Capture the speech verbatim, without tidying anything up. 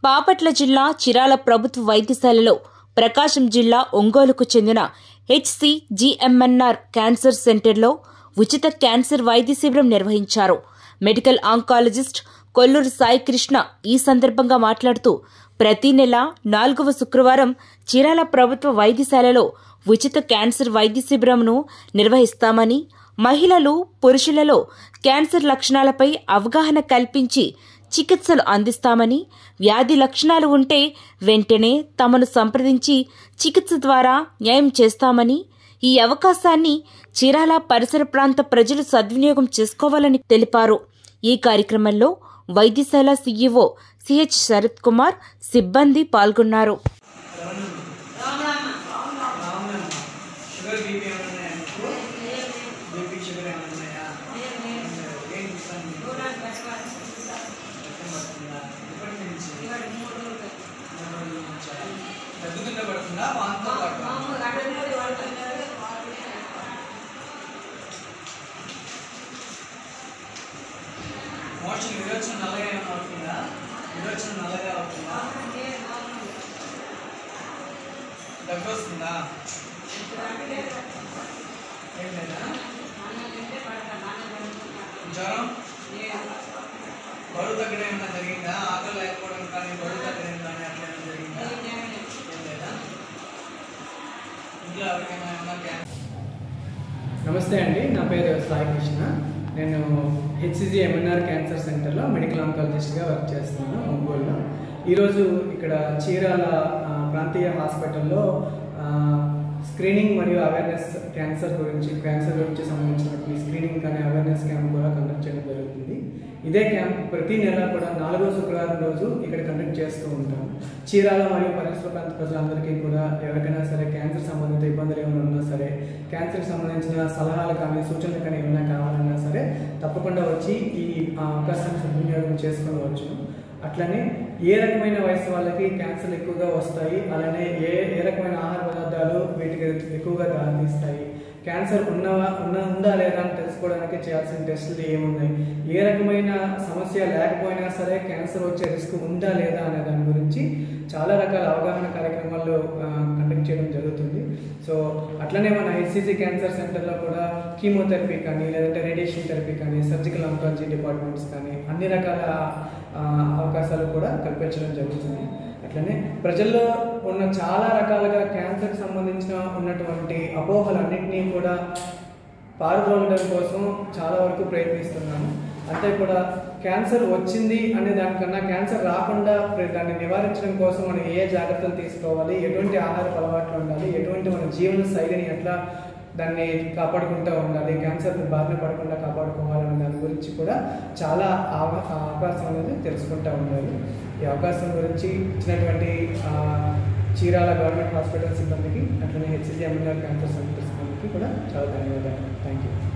బాపట్ల జిల్లా చిరాల ప్రభుత్వ వైద్యశాలలో ప్రకాశం జిల్లా ఒంగోలుకు చెందిన హెచ్సిజిఎంఎన్ఆర్ క్యాన్సర్ సెంటర్లో ఉచిత క్యాన్సర్ వైద్య శిబిరం నిర్వహించారు. మెడికల్ ఆంకాలజిస్ట్ కొల్లూరు సాయికృష్ణ ఈ సందర్భంగా మాట్లాడుతూ ప్రతి నెల నాలుగవ శుక్రవారం చిరాల ప్రభుత్వ వైద్యశాలలో ఉచిత క్యాన్సర్ వైద్య శిబిరంను నిర్వహిస్తామని, మహిళలు పురుషులలో క్యాన్సర్ లక్షణాలపై అవగాహన కల్పించి చికిత్సలు అందిస్తామని, వ్యాధి లక్షణాలు ఉంటే వెంటనే తమను సంప్రదించి చికిత్స ద్వారా న్యాయం చేస్తామని, ఈ అవకాశాన్ని చీరాల పరిసర ప్రాంత ప్రజలు సద్వినియోగం చేసుకోవాలని తెలిపారు. ఈ కార్యక్రమంలో వైద్యశాల సీఈఓ సిహెచ్ శరత్ కుమార్, సిబ్బంది పాల్గొన్నారు. మోషన్ విరోచన నల్లగా ఏమైనా అవుతుందా? విరోచన నల్లగా అవుతుందా? దగ్గు వస్తుందా? ఏం లేదా? జ్వరం? బరువు తగ్గడం ఏమైనా జరిగిందా? ఆకలి లేకపోవడం కానీ బరువు తగ్గడం కానీ అట్లా ఏమైనా జరిగిందా? ఏం లేదా? ఇంట్లో ఎవరికైనా ఏమైనా క్యాన్సర్? నమస్తే అండి, నా పేరు సాయికృష్ణ. నేను హెచ్సిజిఎంఎన్ఆర్ క్యాన్సర్ సెంటర్లో మెడికల్ ఆంకాలజిస్ట్గా వర్క్ చేస్తున్నాను ఒంగోలులో. ఈరోజు ఇక్కడ చీరాల ప్రాంతీయ హాస్పిటల్లో స్క్రీనింగ్ మరియు అవేర్నెస్ క్యాన్సర్ గురించి క్యాన్సర్ గురించి సంబంధించినటువంటి స్క్రీనింగ్ కానీ అవేర్నెస్ క్యాంప్ కూడా కండక్ట్ చేయడం జరుగుతుంది. ఇదే క్యాంప్ ప్రతి నెల కూడా నాలుగో శుక్రవారం రోజు ఇక్కడ కండక్ట్ చేస్తూ ఉంటాము. చీరాల మరియు పరిసర ప్రాంత ప్రజలందరికీ కూడా ఎవరికైనా సరే క్యాన్సర్ సంబంధిత ఇబ్బందులు ఏమైనా ఉన్నా సరే, క్యాన్సర్కి సంబంధించిన సలహాలు కానీ సూచనలు కానీ ఏమైనా కావాలన్నా సరే తప్పకుండా వచ్చి ఈ అవకాశాన్ని సద్వినియోగం చేసుకోవచ్చు. అట్లనే ఏ రకమైన వయసు వాళ్ళకి క్యాన్సర్ ఎక్కువగా వస్తాయి, అలానే ఏ ఏ రకమైన ఆహార పదార్థాలు వీటికి ఎక్కువగా దారితీస్తాయి, క్యాన్సర్ ఉన్నవా ఉన్న ఉందా లేదా అని తెలుసుకోవడానికి చేయాల్సిన టెస్టులు ఏమున్నాయి, ఏ రకమైన సమస్య లేకపోయినా సరే క్యాన్సర్ వచ్చే రిస్క్ ఉందా లేదా అనే దాని గురించి చాలా రకాల అవగాహన కార్యక్రమాలు కండక్ట్ చేయడం జరుగుతుంది. సో అట్లనే మన హెచ్సిజి క్యాన్సర్ సెంటర్లో కూడా కీమోథెరపీ కానీ లేదంటే రేడియేషన్ థెరపీ కానీ సర్జికల్ ఆంకాలజీ డిపార్ట్మెంట్స్ కానీ అన్ని రకాల అవకాశాలు కూడా కల్పించడం జరుగుతుంది. అట్లనే ప్రజల్లో ఉన్న చాలా రకాలుగా క్యాన్సర్కి సంబంధించిన ఉన్నటువంటి అపోహలన్నింటినీ కూడా పారద్రోలడం కోసం చాలా వరకు ప్రయత్నిస్తున్నాము. అంతే కూడా క్యాన్సర్ వచ్చింది అనే దానికన్నా క్యాన్సర్ రాకుండా దాన్ని నివారించడం కోసం మనం ఏ జాగ్రత్తలు తీసుకోవాలి, ఎటువంటి ఆహార అలవాట్లు ఉండాలి, ఎటువంటి మన జీవన శైలిని ఎట్లా దాన్ని కాపాడుకుంటూ ఉండాలి, క్యాన్సర్ బారిన పడకుండా కాపాడుకోవాలనే దాని గురించి కూడా చాలా అవకాశం అనేది తెలుసుకుంటూ ఉండాలి. ఈ అవకాశం గురించి ఇచ్చినటువంటి చీరాల గవర్నమెంట్ హాస్పిటల్ సిబ్బందికి, అట్లనే హెచ్సిజిఎంఎన్ఆర్ క్యాన్సర్ సెంటర్ సిబ్బందికి కూడా చాలా ధన్యవాదాలు. Thank you.